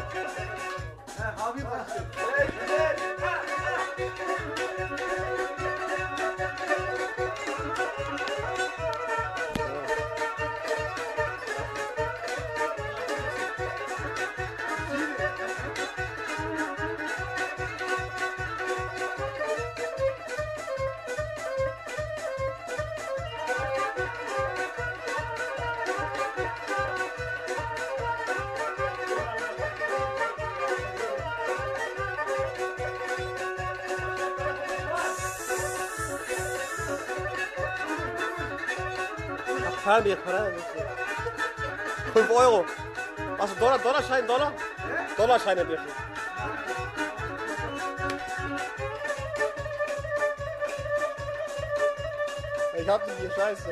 Abi başlıyor. Para 5 Euro. Was ist Dollar? Dollarschein? Dollar? Dollarscheine bitte. Ich hab die hier, scheiße.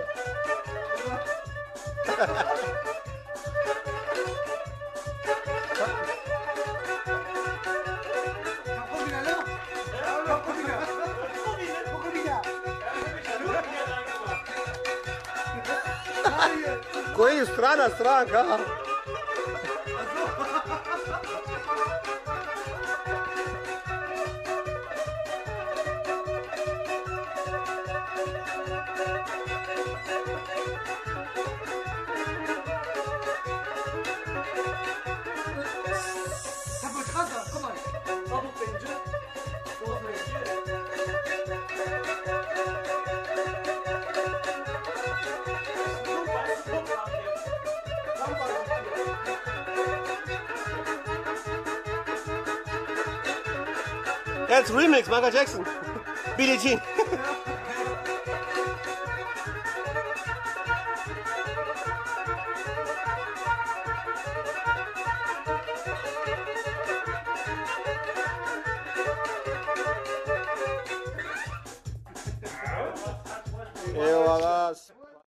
Кои страна, странка. Jetzt Remix, Michael Jackson. Billie Jean. Eyvallah.